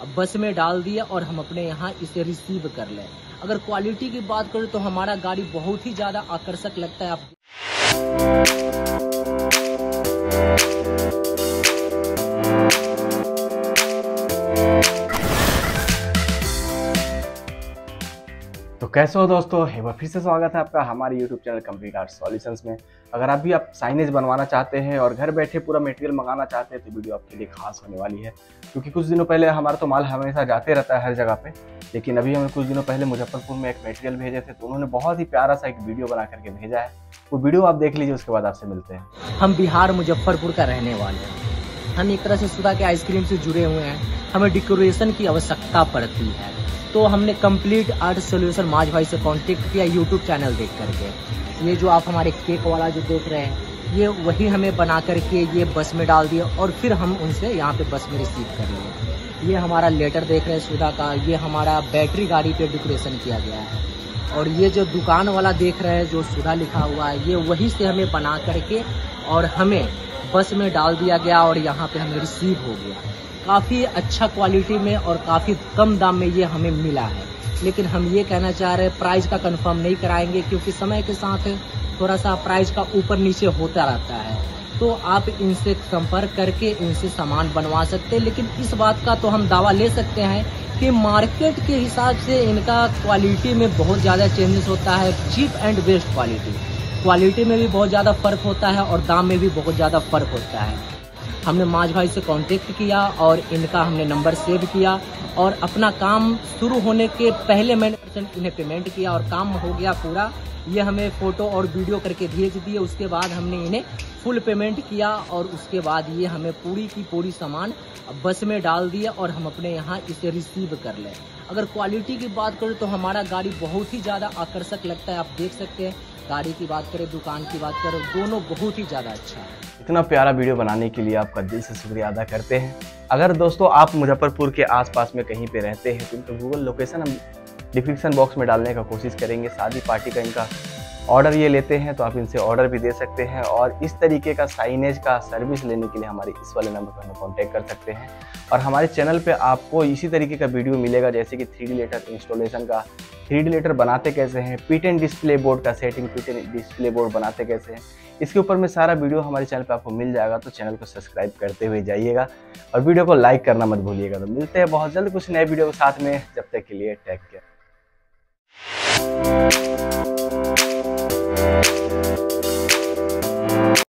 बस में डाल दिए और हम अपने यहाँ इसे रिसीव कर लें। अगर क्वालिटी की बात करें तो हमारा गाड़ी बहुत ही ज़्यादा आकर्षक लगता है। आप तो कैसे हो दोस्तों, एक बार फिर से स्वागत है आपका हमारे YouTube channel complete art solutions में। अगर आप साइनेज बनवाना चाहते हैं और घर बैठे पूरा मटेरियल मंगाना चाहते हैं तो वीडियो आपके लिए खास होने वाली है, क्योंकि कुछ दिनों पहले हमारा तो माल हमेशा जाते रहता है हर जगह पे, लेकिन अभी हमें कुछ दिनों पहले मुजफ्फरपुर में एक मटेरियल भेजे थे तो उन्होंने बहुत ही प्यारा सा एक वीडियो बना करके भेजा है। वो वीडियो आप देख लीजिए, उसके बाद आपसे मिलते हैं। हम बिहार मुजफ्फरपुर का रहने वाले हैं। हम एक तरह से सुधा के आइसक्रीम से जुड़े हुए हैं। हमें डेकोरेशन की आवश्यकता पड़ती है, तो हमने कंप्लीट आर्ट सॉल्यूशन माज भाई से कांटेक्ट किया यूट्यूब चैनल देख करके। ये जो आप हमारे केक वाला जो देख रहे हैं, ये वही हमें बना करके ये बस में डाल दिया और फिर हम उनसे यहाँ पे बस में रिसीव कर लिए। ये हमारा लेटर देख रहे हैं सुधा का, ये हमारा बैटरी गाड़ी पे डेकोरेशन किया गया है। और ये जो दुकान वाला देख रहे हैं जो सुधा लिखा हुआ है, ये वही से हमें बना करके और हमें बस में डाल दिया गया और यहाँ पे हमें रिसीव हो गया। काफ़ी अच्छा क्वालिटी में और काफ़ी कम दाम में ये हमें मिला है। लेकिन हम ये कहना चाह रहे हैं, प्राइस का कंफर्म नहीं कराएंगे क्योंकि समय के साथ थोड़ा सा प्राइस का ऊपर नीचे होता रहता है। तो आप इनसे संपर्क करके इनसे सामान बनवा सकते हैं। लेकिन इस बात का तो हम दावा ले सकते हैं कि मार्केट के हिसाब से इनका क्वालिटी में बहुत ज़्यादा चेंजेस होता है। चीप एंड बेस्ट क्वालिटी में भी बहुत ज़्यादा फ़र्क होता है और दाम में भी बहुत ज़्यादा फ़र्क होता है। हमने माज भाई से कांटेक्ट किया और इनका हमने नंबर सेव किया और अपना काम शुरू होने के पहले मैंने इन्हें पेमेंट किया और काम हो गया पूरा। ये हमें फ़ोटो और वीडियो करके भेज दिए। उसके बाद हमने इन्हें फुल पेमेंट किया और उसके बाद ये हमें पूरी की पूरी सामान बस में डाल दिया और हम अपने यहाँ इसे रिसीव कर लें। अगर क्वालिटी की बात करें तो हमारा गाड़ी बहुत ही ज़्यादा आकर्षक लगता है। आप देख सकते हैं, गाड़ी की बात करें, दुकान की बात करें, दोनों बहुत ही ज़्यादा अच्छा है। इतना प्यारा वीडियो बनाने के लिए आपका दिल से शुक्रिया अदा करते हैं। अगर दोस्तों आप मुजफ्फरपुर के आसपास में कहीं पे रहते हैं तो इनका गूगल लोकेशन हम डिस्क्रिप्शन बॉक्स में डालने का कोशिश करेंगे। शादी पार्टी का इनका ऑर्डर ये लेते हैं तो आप इनसे ऑर्डर भी दे सकते हैं और इस तरीके का साइनेज का सर्विस लेने के लिए हमारे इस वाले नंबर पर हमें कॉन्टैक्ट कर सकते हैं। और हमारे चैनल पे आपको इसी तरीके का वीडियो मिलेगा, जैसे कि 3D लेटर इंस्टॉलेशन का, 3D लेटर बनाते कैसे हैं, पिट एंड डिस्प्ले बोर्ड का setting, pit and display board बनाते कैसे हैं, इसके ऊपर में सारा वीडियो हमारे चैनल पे आपको मिल जाएगा। तो चैनल को सब्सक्राइब करते हुए जाइएगा और वीडियो को लाइक करना मत भूलिएगा। तो मिलते हैं बहुत जल्द कुछ नए वीडियो के साथ में, जब तक के लिए टेक केयर।